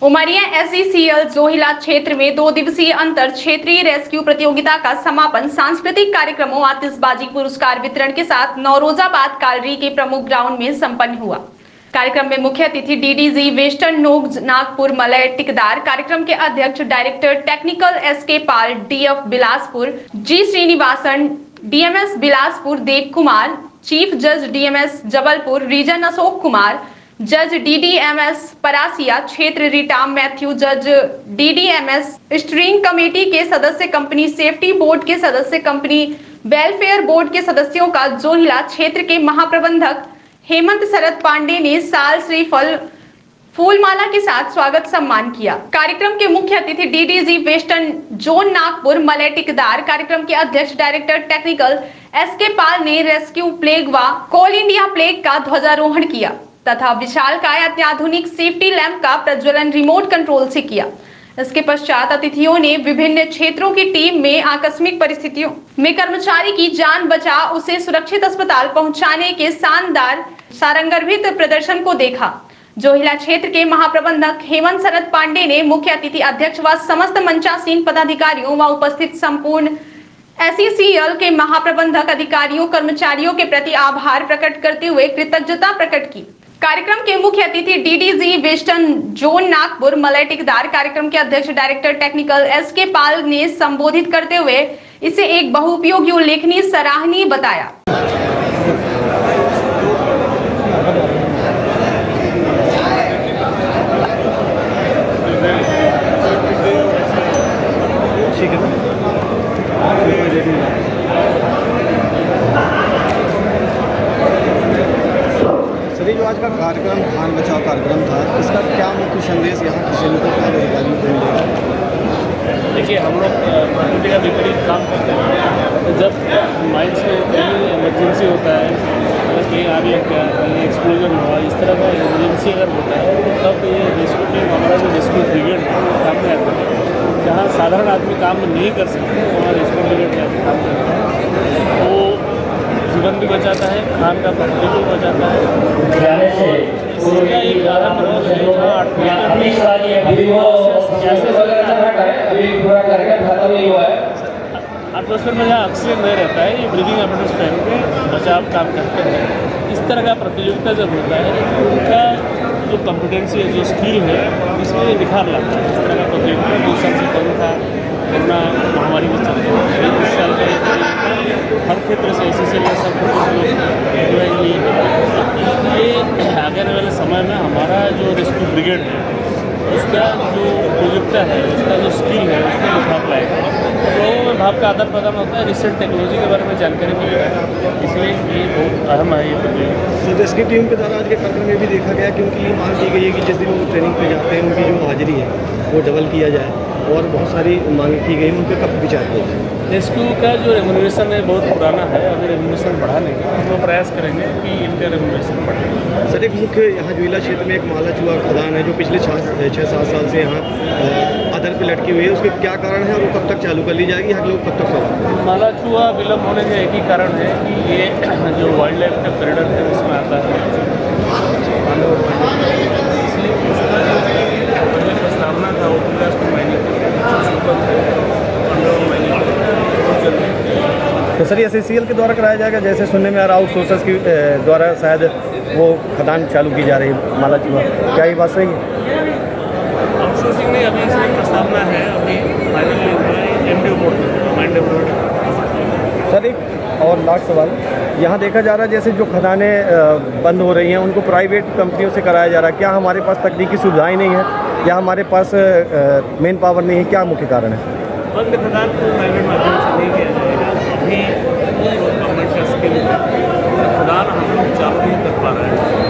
Umaria SECL Johilla क्षेत्र में 2 दिवसीय अंतर क्षेत्रीय रेस्क्यू प्रतियोगिता का समापन सांस्कृतिक कार्यक्रमों, आतिशबाजी, पुरस्कार वितरण के साथ नौरोजाबाद कालरी के प्रमुख ग्राउंड में संपन्न हुआ। कार्यक्रम में मुख्य अतिथि DDG वेस्टर्न नोक नागपुर मलय टिकदार, कार्यक्रम के अध्यक्ष director technical SK Pal, DF Bilaspur G Srinivasan, DMS Bilaspur Dev Kumar, chief जज DMS जबलपुर रीजन अशोक कुमार, जज DDMS परासिया क्षेत्र रीटा मैथ्यू, जज DDMS स्टीयरिंग कमेटी के सदस्य, कंपनी सेफ्टी बोर्ड के सदस्य, कंपनी वेलफेयर बोर्ड के सदस्यों का जोहिला क्षेत्र के महाप्रबंधक हेमंत शरद पांडे ने साल श्रीफल फूलमाला के साथ स्वागत सम्मान किया। कार्यक्रम के मुख्य अतिथि DDG western zone Nagpur Malay Tikdar, कार्यक्रम के अध्यक्ष डायरेक्टर टेक्निकल SK पाल ने रेस्क्यू प्लेग व कोल इंडिया प्लेग का ध्वजारोहण किया तथा विशालकाय अत्याधुनिक सेफ्टी लैंप का प्रज्वलन रिमोट कंट्रोल से किया। इसके पश्चात अतिथियों ने विभिन्न क्षेत्रों की टीम में आकस्मिक परिस्थितियों में कर्मचारी की जान बचा उसे सुरक्षित अस्पताल पहुंचाने के शानदार सारंगर्भित प्रदर्शन को देखा। जोहिला क्षेत्र के महाप्रबंधक हेमंत शरद पांडे ने मुख्य अतिथि अध्यक्ष व समस्त मंचासीन पदाधिकारियों व उपस्थित संपूर्ण SECL के महाप्रबंधक अधिकारियों कर्मचारियों के प्रति आभार प्रकट करते हुए कृतज्ञता प्रकट की। कार्यक्रम के मुख्य अतिथि DDG western zone Nagpur Malay Tikdar, कार्यक्रम के अध्यक्ष डायरेक्टर टेक्निकल SK पाल ने संबोधित करते हुए इसे एक बहुउपयोगी उल्लेखनीय सराहनीय बताया। जो आज का कार्यक्रम खान बचाओ कार्यक्रम था, इसका क्या मुख्य संदेश यहाँ के सैनिकों को अधिकारियों को मिलेगा? देखिए, हम लोग प्रकृति का विपरीत काम करते हैं। जब माइंस में कहीं इमरजेंसी होता है, अगर कहीं आ गया, क्या कहीं एक्सप्लोजन हुआ, इस तरह का इमरजेंसी अगर होता है तब ये रेस्क्यू टीम, हमारा जो रेस्क्यू ब्रिगेड काम में आता है। जहाँ साधारण आदमी काम नहीं कर सकते वहाँ रेस्क्यू ब्रिगेड जाकर काम करता है। वो जीवन भी बचाता है, खान का प्रकृति भी बचाता है। इसका एक अहम रोल है एटमॉस्फेयर में जहाँ ऑक्सीजन नहीं रहता है, ये ब्रीदिंग एपरेटस पहन के बचाव काम करते हैं। इस तरह का प्रतियोगिता जब होता है तो उनका जो कॉम्पिटेंसी है, जो स्किल है, इसमें निखार लाता है। इस तरह का प्रतियोगिता 2 साल से कम था, कोरोना महामारी में चल रही है। 20 साल के हर क्षेत्र से SECL के सब लोग ये आगे आने वाले समय में हमारा जो रेस्क्यू ब्रिगेड है उसका जो प्रोजेक्ट है, उसका जो स्किल है, उसमें निखार लाएगा। लोगों में भाव का आदान प्रदान होता है, रिसेंट टेक्नोलॉजी के बारे में जानकारी मिलेगा, इसलिए ये बहुत अहम है ये प्रतियोगिता। रेस्क्यू टीम के द्वारा आज के कार्यक्रम में भी देखा गया कि उनकी मांग की गई है कि जिस दिन वो ट्रेनिंग पे जाते हैं उनकी जो हाजिरी है वो डबल किया जाए, और बहुत सारी मांग की गई, उन पर कब विचार किया जाए? रेस्क्यू का जो रेम्यूनरेशन है बहुत पुराना है, अगर रेम्यूनरेशन बढ़ाने का हम लोग प्रयास करेंगे कि इनका रेम्यूनरेशन बढ़े। सर, एक मुख्य यहाँ जोहिला क्षेत्र में एक माला चूहा खदान है जो पिछले 6-7 साल से यहाँ अदर पे लटकी हुई है, उसके क्या कारण है और वो कब तक चालू कर ली जाएगी? यहाँ के लोग कब तक सवाल? माला चूहा विलम्ब होने का एक ही कारण है कि ये जो वाइल्ड लाइफ का कॉरिडोर है उसमें आता है, इसलिए उसका जो प्रस्तावना था वो पूरा तो सर, ये SECL के द्वारा कराया जाएगा, जैसे सुनने में आ रहा आउटसोर्सर्स की द्वारा शायद वो खदान चालू की जा रही है माला चूहा, क्या ये बात सही है? आउटसोर्सिंग नहीं, अभी इसमें प्रस्तावना है, अभी finally MDO board mind development. Sir, एक और लास्ट सवाल, यहाँ देखा जा रहा है जैसे जो खदानें बंद हो रही हैं उनको प्राइवेट कंपनियों से कराया जा रहा है, क्या हमारे पास तकनीकी सुविधाएँ नहीं है या हमारे पास मेन पावर नहीं है, क्या मुख्य कारण है? बंद खदान को प्राइवेट माध्यम से नहीं किया जाएगा। अभी गवर्नमेंट का स्किल खदान हम लोग चालू नहीं कर पा रहे हैं।